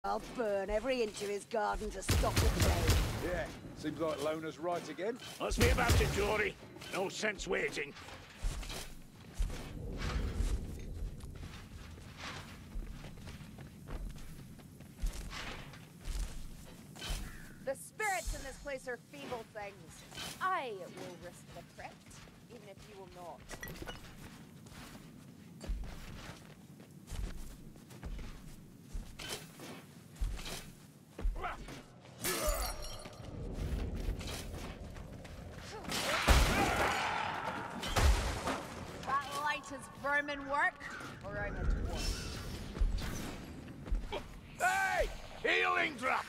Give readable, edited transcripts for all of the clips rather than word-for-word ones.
I'll burn every inch of his garden to stop the plague. Yeah, seems like Lona's right again. Let's be about it, Jory. No sense waiting. The spirits in this place are feeble things. I will risk the crypt, even if you will not. That light is vermin work, or I'm a dwarf. Hey! Healing draft!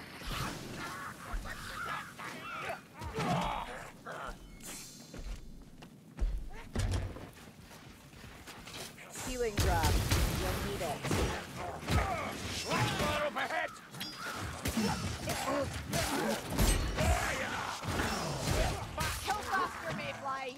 Healing drop. You'll need it. Flashfire up ahead! Kill faster, Mayfly!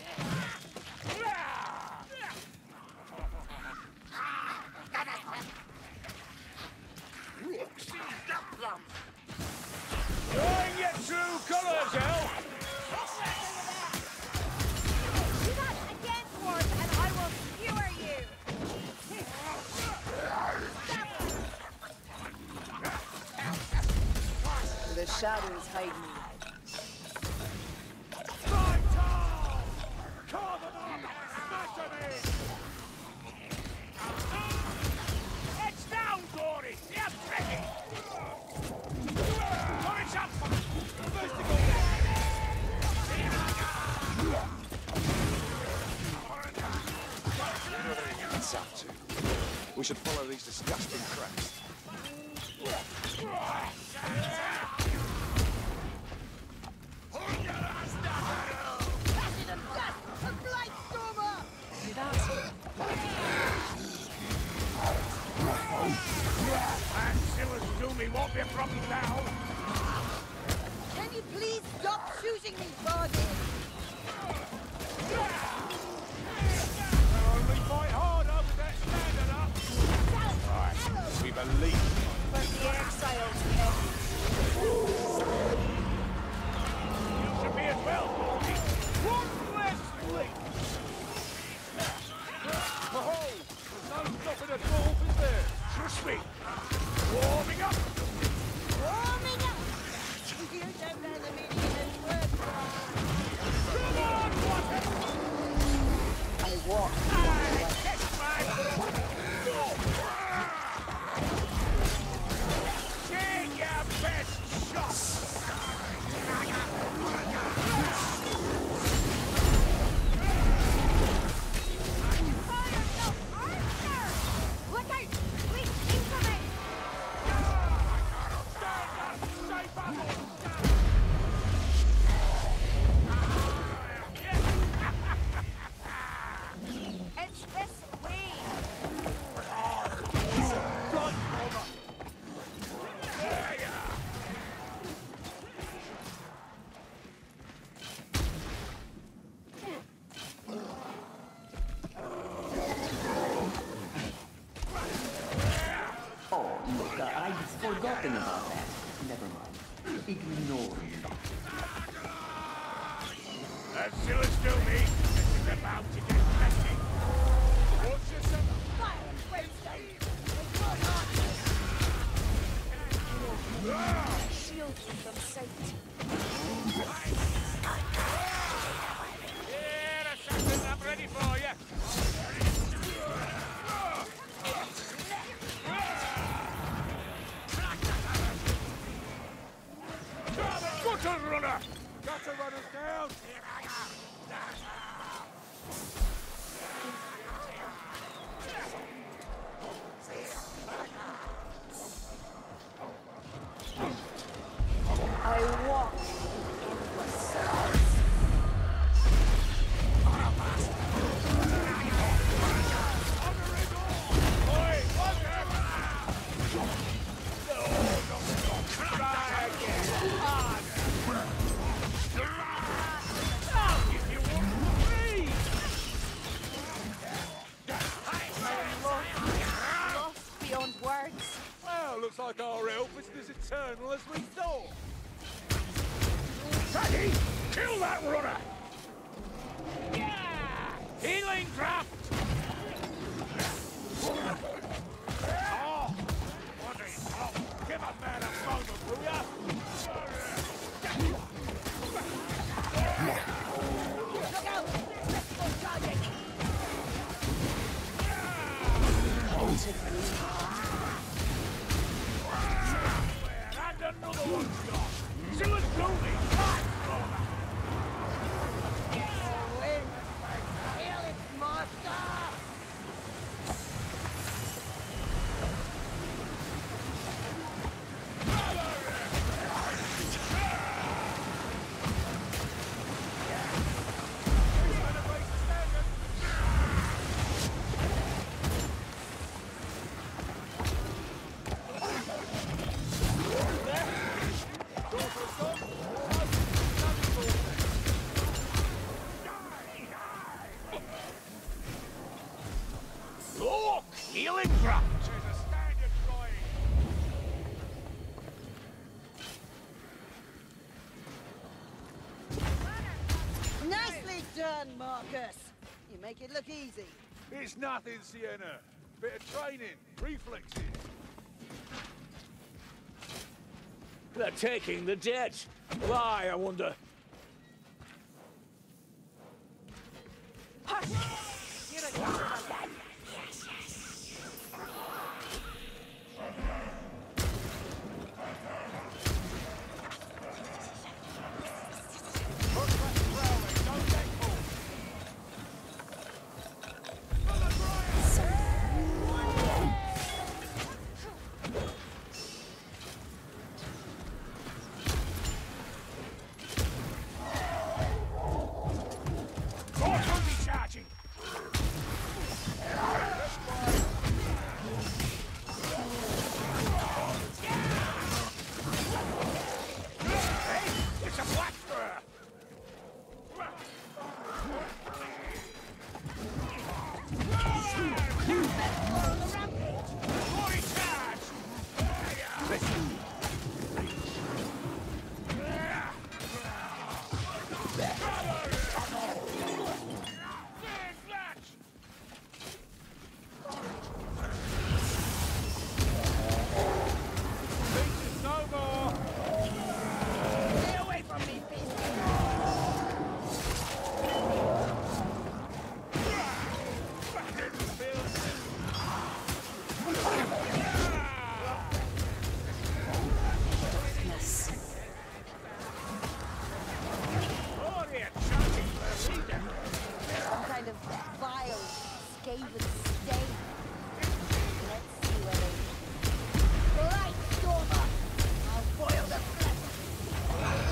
Showing your true colours, El! Do that again, Dwarf, and I will skewer you! The shadows hide me. Fight on! Call them on! Smash them in! Edge down, Dory! Yes, ready! Courage up! It's up to. We should follow these disgusting cracks. And Silas Doomy won't be a problem now! Can you please stop shooting me, Barney? They'll only fight harder with that standing up! Right, we believe. But the exiles can. You should be as well, Dory! One less leap! Oh, there's no stopping a dwarf, is there? Trust me! Warming up! Warming up! You don't know the meaning of this word. Come on, Watson! I walk. Catch my... Take your best shot! Look out! Please, incoming! It's this way! Oh, look, I'd forgotten about that. Never mind. Ignore me. As Silas Doomy, this is about to get messy. Watch yourself. Fire and brimstone! It's not hot! Shield from sight. Here, assassin, I'm ready for you. Gutter runner! Gutter runners down! I walk in endless circles. Oi, try again. I'll give you one for free. help isn't as eternal as we thought. Fatty, kill that runner! Yeah! Healing draft! Oh! Bloody hell! Give a man a moment, will ya? Look out! Let's go charging! And another one's gone! Still as gloomy! Win! Kill its master! Look! Healing draft! There's a standard going! Nicely done, Marcus! You make it look easy. It's nothing, Sienna. Bit of training, reflexes. They're taking the dead. Why, I wonder? Charging! Hey, it's a blackbird! Glory charge! No more! Stay away from me, beast! Some kind of vile, scaven stain. Let's see where they... Light Stormer! I'll boil the flesh!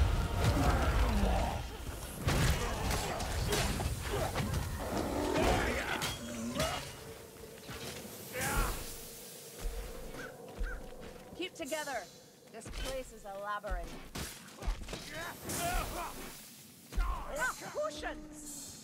Keep together. This place is a labyrinth. Ah, cushions!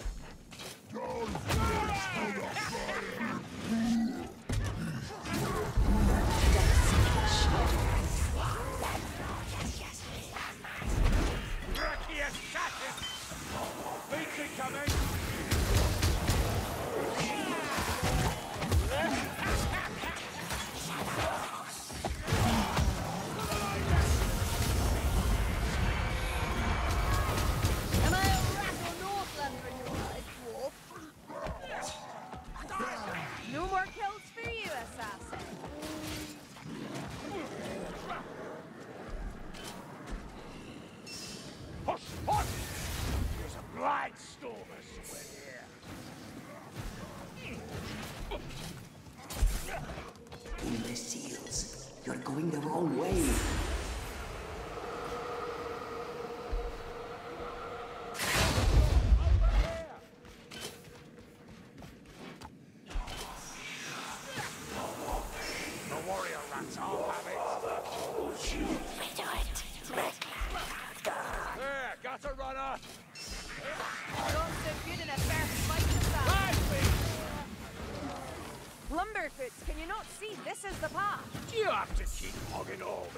Am I a rat or Northlander in your eyes, dwarf? No more kills for you, assassin. Hush! Hush! There's a blind stormer somewhere here. Imbeciles. You're going the wrong way. The warrior rats all have it. There, got a runner! Don't so good in a fair fight, assassin. Lumberfoots, can you not see this is the path? You have to keep hogging on.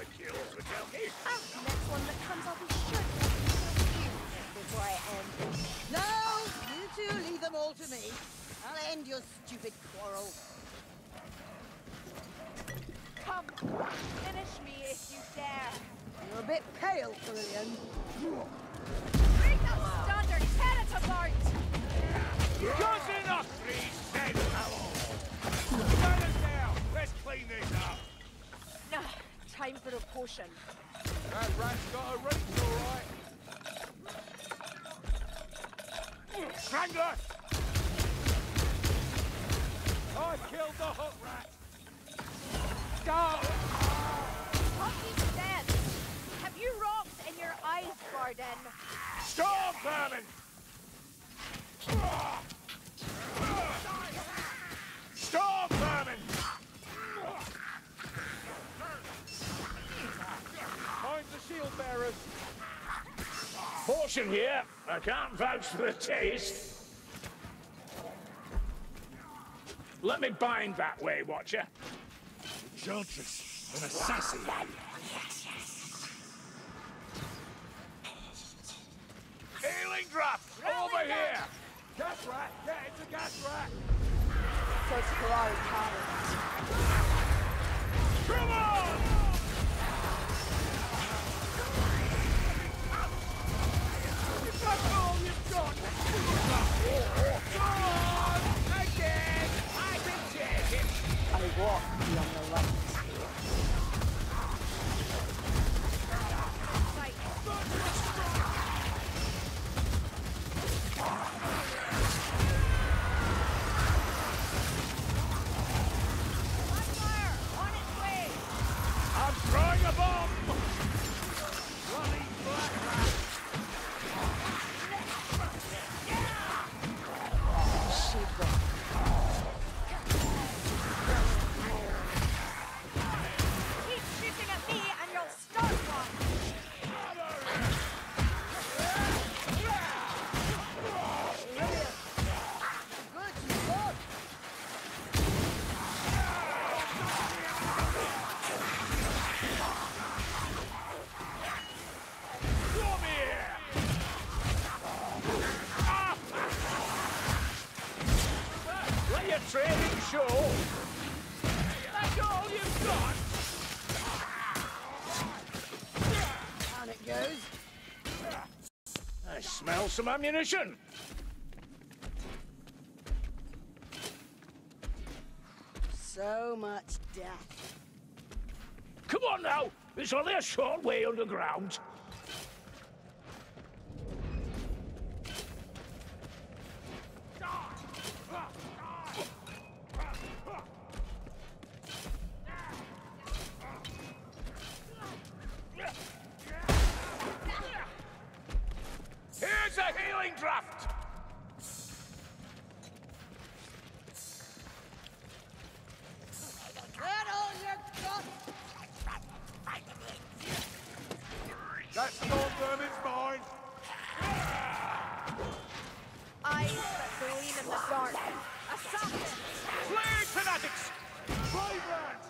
stupid quarrel. Come, finish me if you dare. You're a bit pale, Trillian. Bring that standard tenant apart! Good enough, Reese, dead fellow! Stand us down! Let's clean this up! Nah, time for a potion. That rat's got a reach, all right. Strangler! I killed the hook rat. Go! What you said? Have you rocks in your eyes, Garden? Storm vermin! Storm vermin! Mind the shield bearers. Potion here. I can't vouch for the taste. Let me bind that way, Watcher. Enchantress, an assassin. Healing drop! Over here! Gas rat! Get into gas rat! Says Ferrari Carter. Come on! That's all you've got! Go on! Again! I can take it! I walk beyond the light. Fire! On its way! I'm throwing a bomb! Bloody black rat! Keep shooting at me and you'll start one! Come here! Let your training show! That's all you've got! Down it goes. I smell some ammunition! So much death. Come on now! It's only a short way underground. Here's a healing draft! That all you got? That storm vermin's mine. Eyes that gleam in the dark. Assassin! Flare fanatics! Vibrant!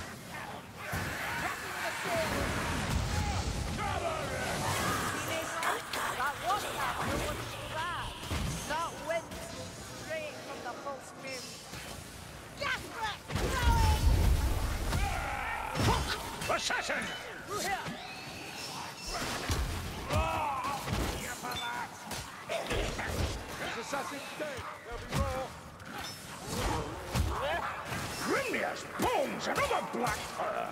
That was after what she ran. That wind blew straight from the pulse moon. Gas rat! Throwing! Assassin! Through here! This assassin's dead. They'll be raw. Grimnia's bones! Another black fur!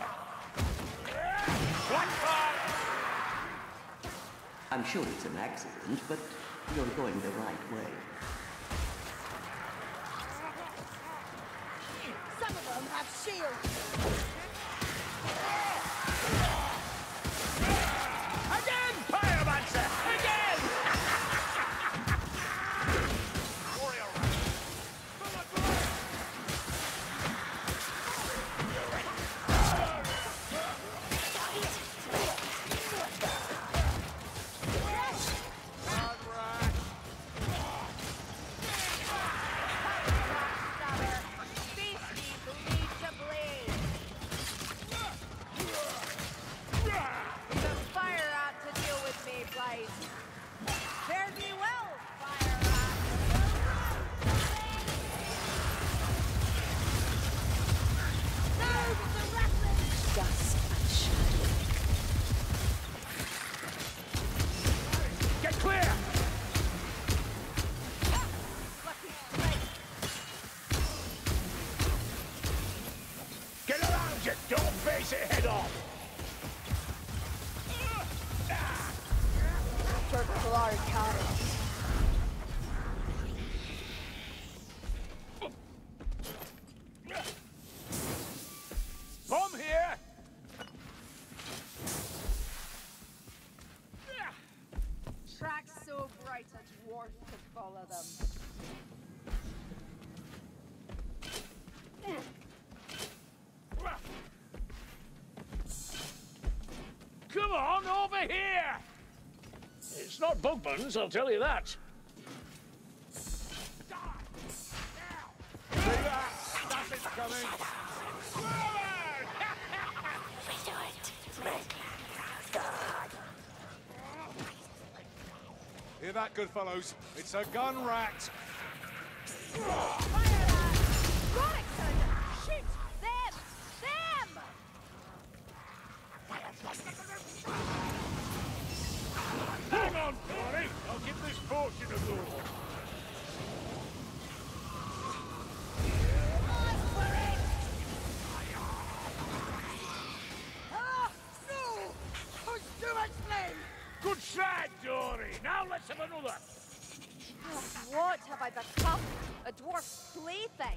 Black fur! I'm sure it's an accident, but you're going the right way. Some of them have shields. Again, Pyromancer! Again! Warrior rat! our carrots. Bomb here! Tracks so bright a dwarf could follow them. Come on, over here! It's not Bugman's, I'll tell you that. Die! Now! See that? Nothing's coming! Hear that, good fellows? It's a gun rat! Fire that! Rollington! Shoot! Them! Them! Hang on, Dory! I'll give this fortune a go! Ah, no! Push too much flame! Good shot, Dory! Now let's have another! What have I become? A dwarf's plaything?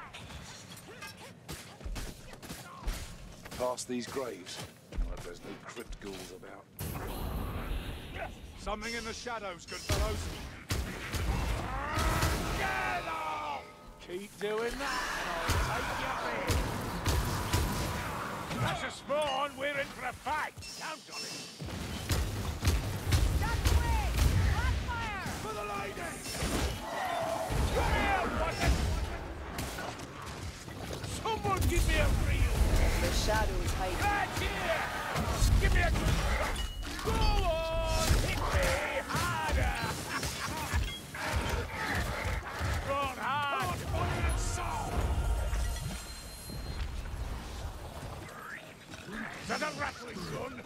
Past these graves. Like there's no crypt ghouls about. Something in the shadows, good fellows. Get off! Keep doing that, and I'll take you in. That's a spawn. We're in for a fight. Count on it. Stand away! Blackfire! For the lady! Come here, Watson! Someone give me a reel! The shadows hide. Right here! Give me a good shot! Go on! Hit me harder! Run hard! Fire and soul! Is that a rattling gun?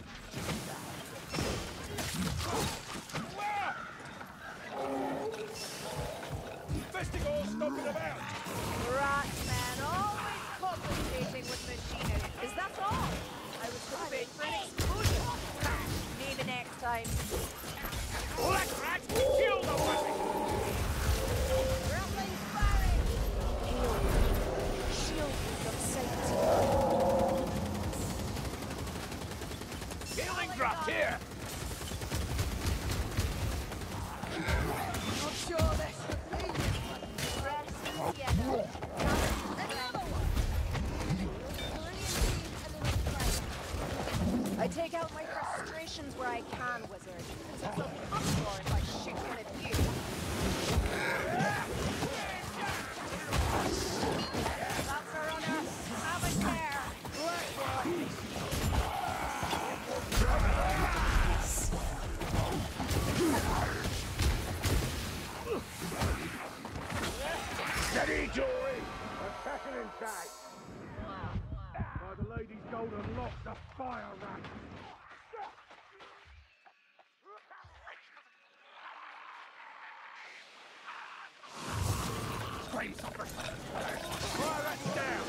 Festigals stomping about! Rat man, always complicating with machinery. Is that all? I was hoping for an explosion. Maybe next time. Black rat! Kill the weapon! Grappling firing! Shield from sight. Healing drop here! Not sure this would leave. Press together. Another one! I take out my frustrations where I can, wizard. It's also possible if I shoot one at you. That's a runner. Have it there. Black boy. Steady, Jory! Assassin in sight! By the lady's golden lock, the fire rat! Fire that down!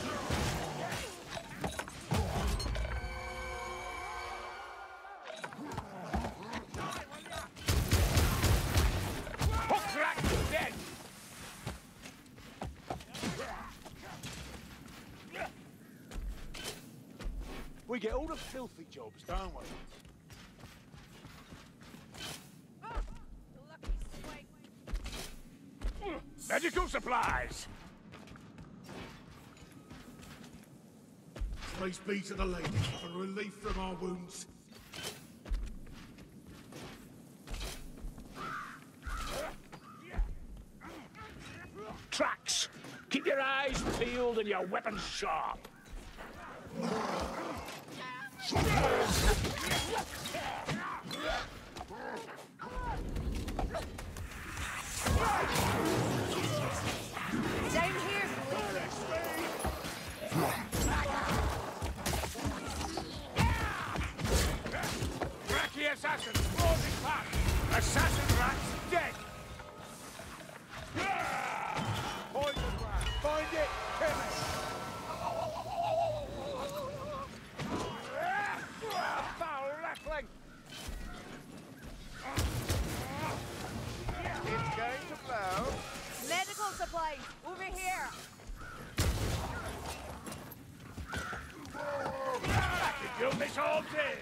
Hook rat dead! We get all the filthy jobs, don't we? Lucky swing. Medical supplies! Praise be to the lady for relief from our wounds. Tracks! Keep your eyes peeled and your weapons sharp! Down here, please. Cracky assassin, closing back! Assassin rat's dead! Poison rat! Find it! Kill it! Foul rattling! Hello. Medical supplies, over here. I could do this all day.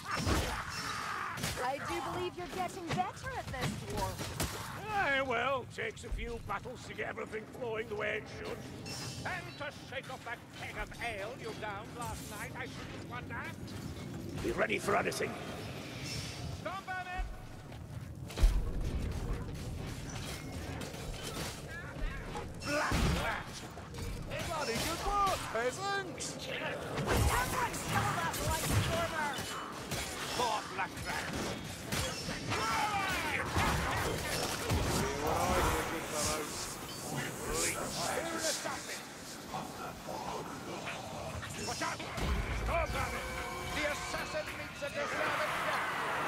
I do believe you're getting better at this, dwarf. Aye, well, takes a few battles to get everything flowing the way it should. And to shake off that keg of ale you downed last night, I shouldn't wonder. Be ready for anything. Stomp on it! Black rat! Bloody good work, peasants! Someone kill that light stormer! Poor black rat! Here an assassin! Watch out! Stomp on it! The assassin meets a deserving death!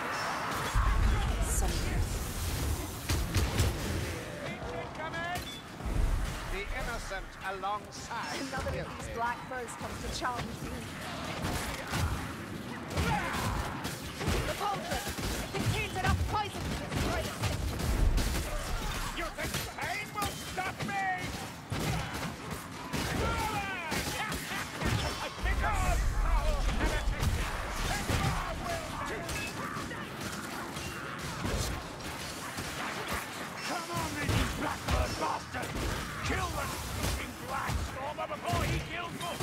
Agent, come in! The innocent alongside Another the of these guilty. black furs comes to challenge me. The potion! It contains enough poison to destroy the city. You think pain will stop me? Because foul heretic! Sigmar will Come on, then, you blackbird bastard! Kill the fucking black stormer before he kills us!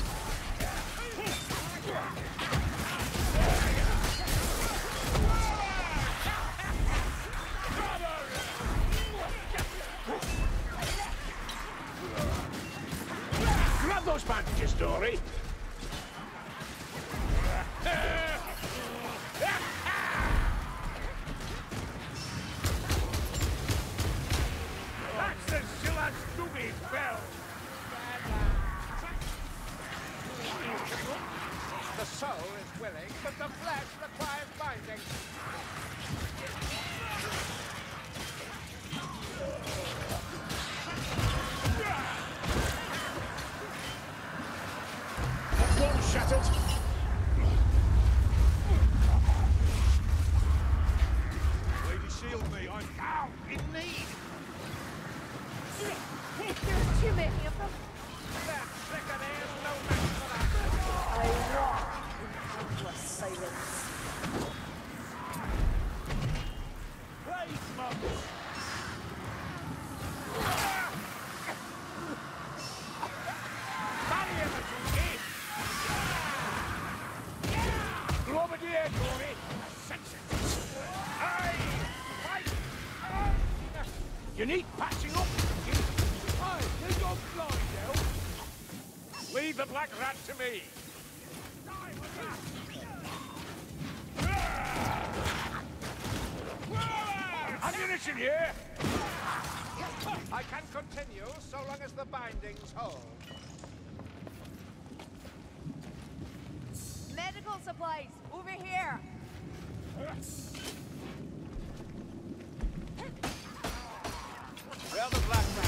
Grab those bandages, Dory! That's the Zillaz Doogie bell! The soul is willing, but the flesh requires binding. One shattered. Lady, shield me, I'm Ow! In need! There's too many of them. That flicker there's no match for that! I walk in endless silence. Praise mums! Barrier the Doogie! Globadier, Dory! Sense it! Aye! Fight! You need patching up! Hey, you got blind, Elf! Leave the black rat to me! Ammunition here! I can continue so long as the bindings hold. Medical supplies, over here. Well, the black rat.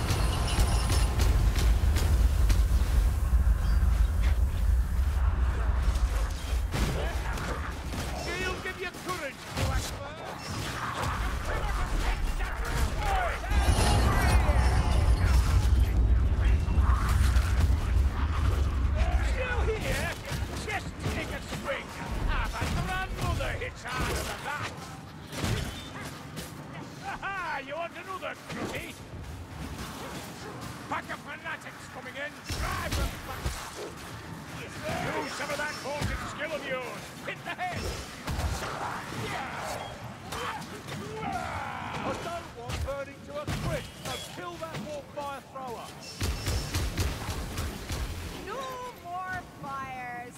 He'll give you courage, Blackbird. Still here? Just take a swing. My grandmother hits harder than that. Aha! You want another cutie? Pack of fanatics coming in. Drive them back. Use some of that vaulting skill of yours. Hit the head. I don't want burning to a crisp, so kill that warp fire thrower! No more fires.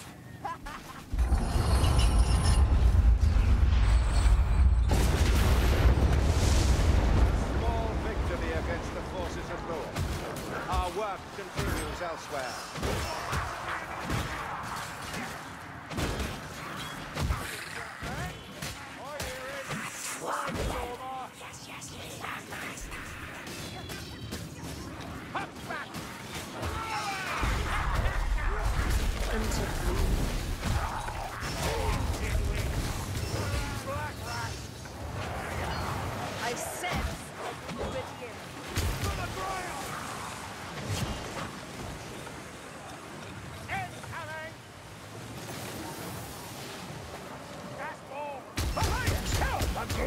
Small victory against the forces of Lord. Our work continues elsewhere.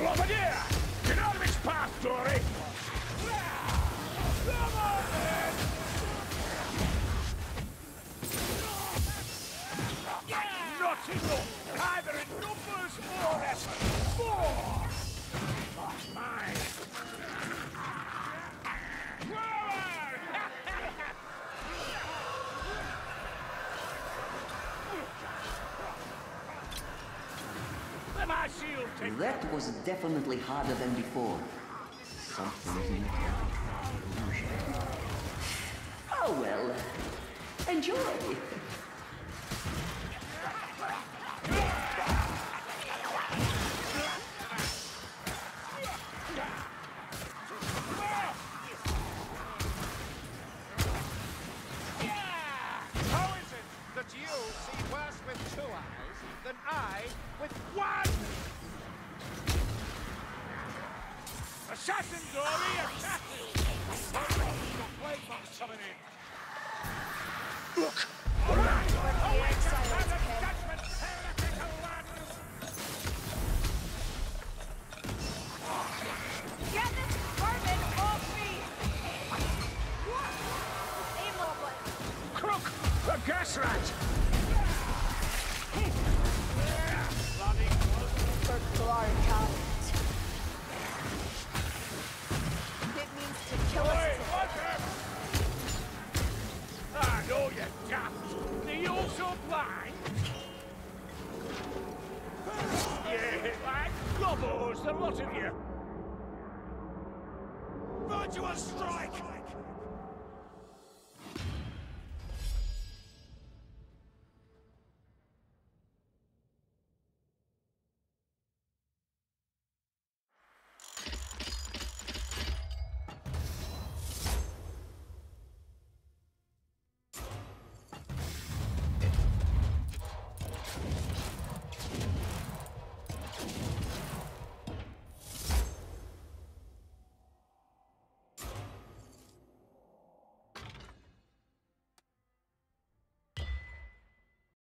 Bombardier! Get out of its path, Dory! Come on, then! Not enough! Either in numbers or effort! More! Mine! Let my shield take That was definitely harder than before. Something's in the illusion. Oh well. Enjoy. How is it that you see worse with 2 eyes than I with 1? Assassin, Dory! Assassin! The plague bomb's coming in! Look! All right! Await the hand of judgment, heretical lads! Get this vermin off me! Aim level. Crook! The gas rat! It means to kill Oi, us. Hunter! Ah, no, you daft! Are you also blind? Yeah, like gobos, the lot of you! Virtuous strike!